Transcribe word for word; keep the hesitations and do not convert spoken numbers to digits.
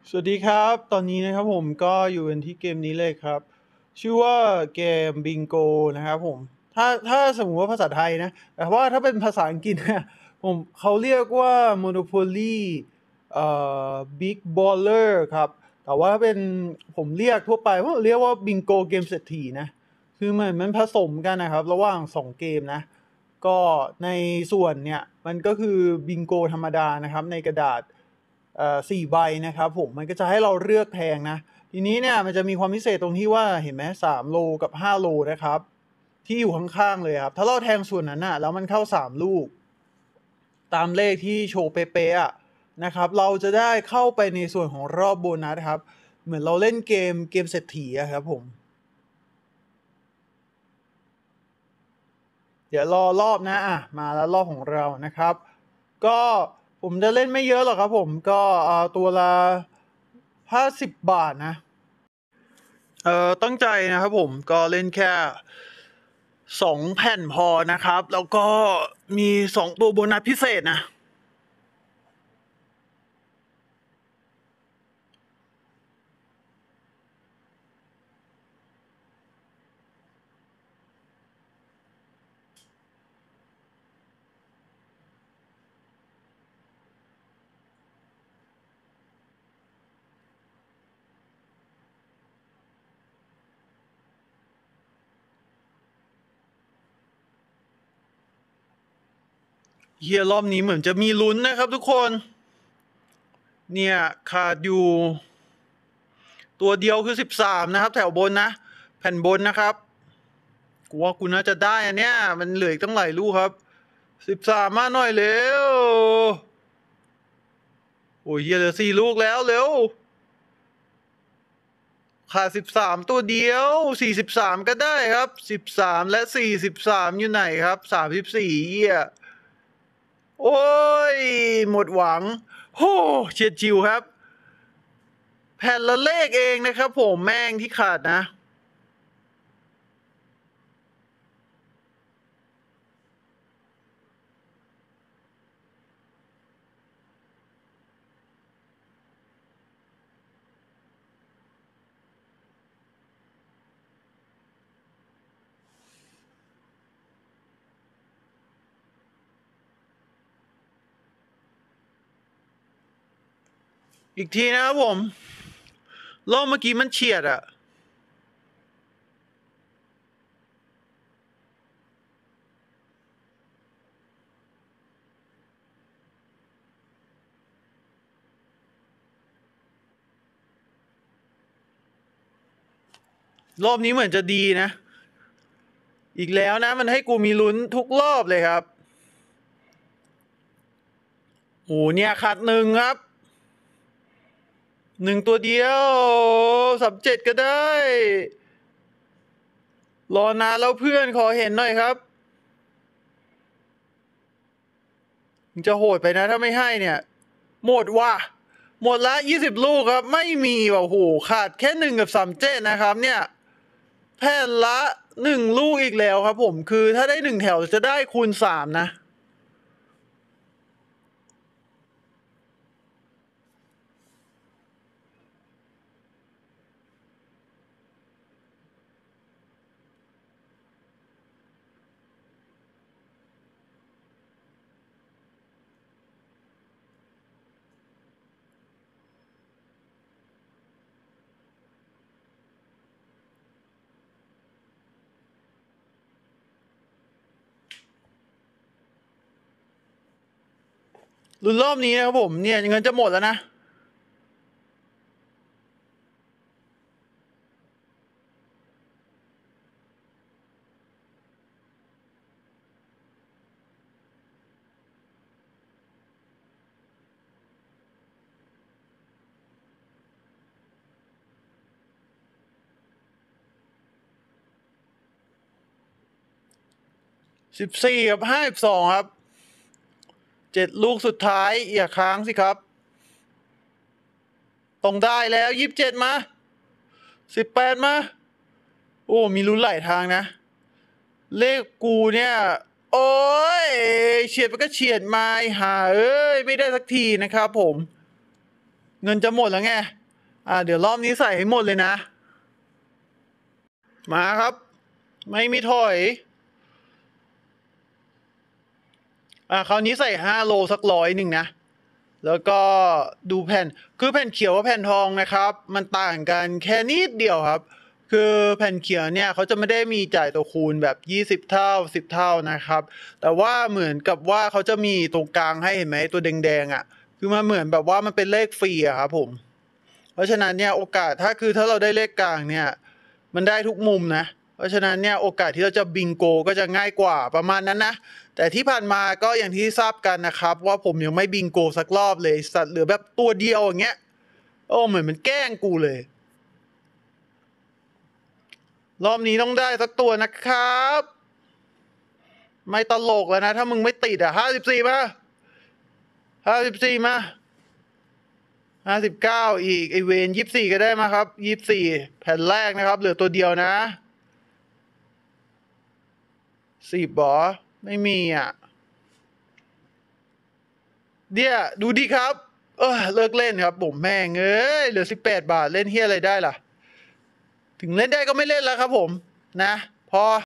สวัสดีครับตอนนี้นะครับผมก็อยู่กันที่เกมนี้เลยครับชื่อว่าเกมบิงโกนะครับผมถ้าถ้าสมมติว่าภาษาไทยนะแต่ว่าถ้าเป็นภาษาอังกฤษเนี่ยผมเขาเรียกว่า Monopoly เอ่อ Big Baller ครับแต่ว่าเป็นผมเรียกทั่วไปผมเรียกว่าบิงโกเกมเศรษฐีนะคือเหมือนมันผสมกันนะครับระหว่างสองเกมนะก็ในส่วนเนี่ยมันก็คือบิงโกธรรมดานะครับในกระดาษ เอ่อสี่ใบนะครับผมมันก็จะให้เราเลือกแทงนะทีนี้เนี่ยมันจะมีความพิเศษตรงที่ว่าเห็นไหมสามโลกับห้าโลนะครับที่อยู่ข้างๆเลยครับถ้าเราแทงส่วนนั้นน่ะแล้วมันเข้าสามลูกตามเลขที่โชว์เป๊ะๆอะนะครับเราจะได้เข้าไปในส่วนของรอบโบนัสครับเหมือนเราเล่นเกมเกมเศรษฐีอะครับผมเดี๋ยวรอรอบนะอ่ะมาแล้วรอบของเรานะครับก็ผมจะเล่นไม่เยอะหรอกครับผมก็เอาตัวละห้าสิบบาทนะ เอ่อตั้งใจนะครับผมก็เล่นแค่สองแผ่นพอนะครับแล้วก็มีสองตัวโบนัสพิเศษนะเฮียรอบนี้เหมือนจะมีลุ้นนะครับทุกคนเนี่ยขาดอยู่ตัวเดียวคือสิบสามนะครับแถวบนนะแผ่นบนนะครับกูว่ากูน่าจะได้อันเนี้ยมันเหลืออีกตั้งหลายลูกครับสิบสามมาหน่อยเร็วโอ้ยเฮียเหลือสี่ลูกแล้วเร็วขาดสิบสามตัวเดียวสี่สิบสามก็ได้ครับสิบสามและสี่สิบสามอยู่ไหนครับสามสิบสี่เฮีย โอ้ยหมดหวังโอ้เฉียดจิวครับแผ่นละเลขเองนะครับผมแม่งที่ขาดนะอีกทีนะครับผมรอบเมื่อกี้มันเฉียดอะรอบนี้เหมือนจะดีนะอีกแล้วนะมันให้กูมีลุ้นทุกรอบเลยครับโอ้เนี่ยขาดหนึ่งครับหนึ่งตัวเดียวสามเจ็ดก็ได้รอนานแล้วเพื่อนขอเห็นหน่อยครับมึงจะโหดไปนะถ้าไม่ให้เนี่ยหมดว่ะหมดละยี่สิบลูกครับไม่มีว่ะโหขาดแค่หนึ่งกับสามเจ็ดนะครับเนี่ย แผ่นละหนึ่งลูกอีกแล้วครับผมคือถ้าได้หนึ่งแถวจะได้คูณสามนะรุ่นรอบนี้นะครับผมเนี่ยเงินจะหมดแล้วนะสิบสี่กับห้าสิบสองครับเจ็ดลูกสุดท้ายอย่าค้างสิครับต้องได้แล้วยี่สิบเจ็ดมาสิบแปดมาโอ้มีลุ้นหลายทางนะเลขกูเนี่ยโอ้ยเฉียดไปก็เฉียดมาหาเอ้ยไม่ได้สักทีนะครับผมเงินจะหมดแล้วไงอ่าเดี๋ยวรอบนี้ใส่ให้หมดเลยนะมาครับไม่มีถอยอ่าคราวนี้ใส่ห้าโลสักร้อยหนึ่งนะแล้วก็ดูแผ่นคือแผ่นเขียวกับแผ่นทองนะครับมันต่างกันแค่นิดเดียวครับคือแผ่นเขียวเนี่ยเขาจะไม่ได้มีจ่ายตัวคูณแบบยี่สิบเท่าสิบเท่านะครับแต่ว่าเหมือนกับว่าเขาจะมีตรงกลางให้เห็นไหมตัวแดงๆอ่ะคือมันเหมือนแบบว่ามันเป็นเลขฟรีอะครับผมเพราะฉะนั้นเนี่ยโอกาสถ้าคือถ้าเราได้เลขกลางเนี่ยมันได้ทุกมุมนะเพราะฉะนั้นเนี่ยโอกาสที่เราจะบิงโกก็จะง่ายกว่าประมาณนั้นนะแต่ที่ผ่านมาก็อย่างที่ทราบกันนะครับว่าผมยังไม่บิงโกสักรอบเลยสัตว์เหลือแบบตัวเดียวอย่างเงี้ยโอ้เหมือนมันแกล้งกูเลยรอบนี้ต้องได้สักตัวนะครับไม่ตลกแล้วนะถ้ามึงไม่ติดอ่ะห้าสิบสี่มาห้าสิบสี่มาห้าสิบเก้าอีกไอเวนยี่สิบสี่ก็ได้มาครับยี่สิบสี่แผ่นแรกนะครับเหลือตัวเดียวนะสิบบอไม่มีอ่ะเดี๋ยวดูดีครับ เออเลิกเล่นครับผมแม่งเอ้ยเหลือสิบแปดบาทเล่นเฮียอะไรได้ล่ะ ถึงเล่นได้ก็ไม่เล่นแล้วครับผมนะ พอ